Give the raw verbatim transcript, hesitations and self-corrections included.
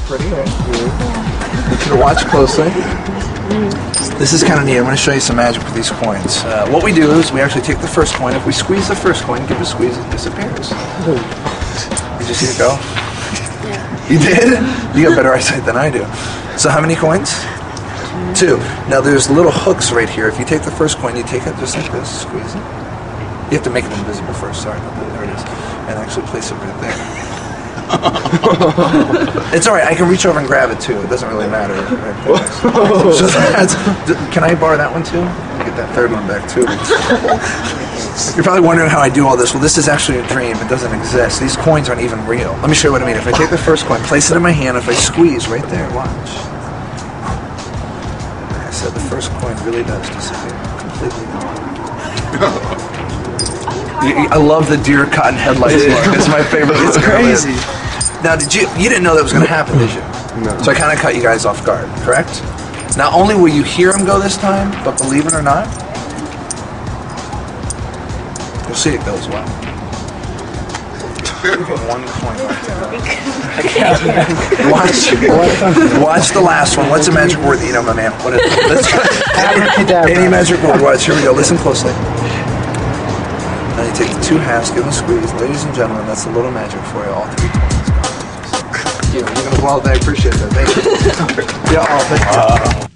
pretty, right? Mm-hmm. You should watch closely. Mm-hmm. This is kind of neat. I'm going to show you some magic with these coins. Uh, what we do is we actually take the first coin. If we squeeze the first coin, give it a squeeze, it disappears. Mm-hmm. Did you see it go? Yeah. You did? You got better eyesight than I do. So how many coins? Mm-hmm. Two. Now there's little hooks right here. If you take the first coin, you take it just like this, squeeze it. You have to make it invisible first. Sorry about that. There it is. And actually place it right there. It's alright, I can reach over and grab it too. It doesn't really matter. Right so that's, can I borrow that one too? Get that third one back too. You're probably wondering how I do all this. Well, this is actually a dream. It doesn't exist. These coins aren't even real. Let me show you what I mean. If I take the first coin, place it in my hand, if I squeeze right there, watch. Like I said, the first coin really does disappear. Completely gone. I love the deer cotton headlights look. It's my favorite. It's crazy. Now, did you you didn't know that was going to happen, did you? No. So I kind of caught you guys off guard, correct? Not only will you hear him go this time, but believe it or not, you'll see it goes well. One coin right there. Watch, watch the last one. What's the magic word that you know, my man? What is it? Let's go. Any magic word? Watch. Here we go. Listen closely. Now you take the two halves, give them a squeeze. Ladies and gentlemen, that's a little magic for you, all three coins. You're going to blow it. I appreciate that. Thank you. Yeah, oh, thank you. Uh,